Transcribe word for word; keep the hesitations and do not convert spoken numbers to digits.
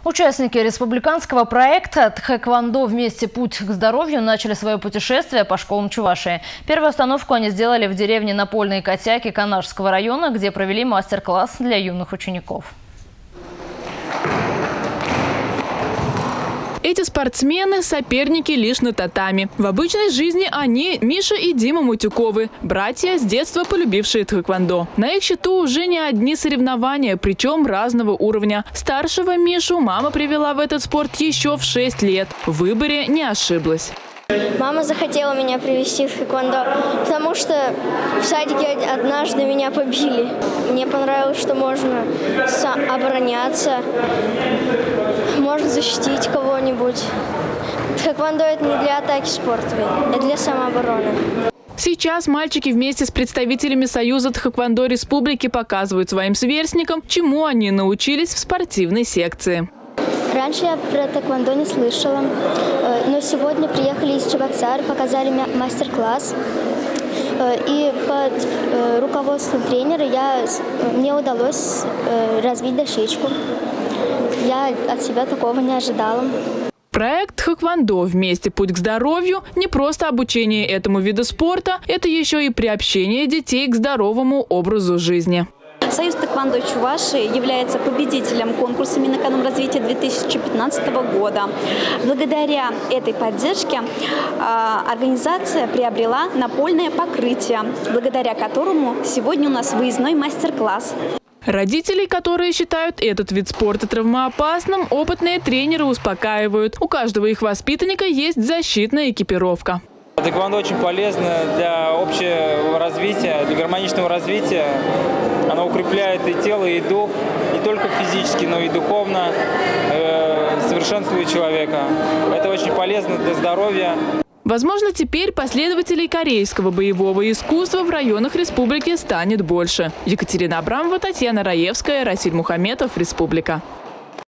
Участники республиканского проекта «Тхэквондо вместе. Путь к здоровью» начали свое путешествие по школам Чувашии. Первую остановку они сделали в деревне Напольные Котяки Канашского района, где провели мастер-класс для юных учеников. Эти спортсмены – соперники лишь на татами. В обычной жизни они – Миша и Дима Мутюковы, братья, с детства полюбившие тхэквондо. На их счету уже не одни соревнования, причем разного уровня. Старшего Мишу мама привела в этот спорт еще в шесть лет. В выборе не ошиблась. Мама захотела меня привести в тхэквондо, потому что в садике однажды меня побили. Мне понравилось, что можно обороняться, можно защитить кого-нибудь. Тхэквондо – это не для атаки спорта, это для самообороны. Сейчас мальчики вместе с представителями Союза тхэквондо республики показывают своим сверстникам, чему они научились в спортивной секции. Раньше я про тхэквондо не слышала, но сегодня приехали из Чебоксар, показали мастер-класс. И под руководством тренера я, мне удалось развить дощечку. Я от себя такого не ожидала. Проект «Тхэквондо вместе. Путь к здоровью» – не просто обучение этому виду спорта, это еще и приобщение детей к здоровому образу жизни. Союз тхэквондо Чувашии является победителем конкурса Минэкономразвития две тысячи пятнадцатого года. Благодаря этой поддержке организация приобрела напольное покрытие, благодаря которому сегодня у нас выездной мастер-класс. Родителей, которые считают этот вид спорта травмоопасным, опытные тренеры успокаивают. У каждого их воспитанника есть защитная экипировка. Тхэквондо очень полезно для общего развития, для гармоничного развития. Оно укрепляет и тело, и дух, не только физически, но и духовно, э, совершенствует человека. Это очень полезно для здоровья. Возможно, теперь последователей корейского боевого искусства в районах республики станет больше. Екатерина Абрамова, Татьяна Раевская, Расиль Мухаметов, Республика.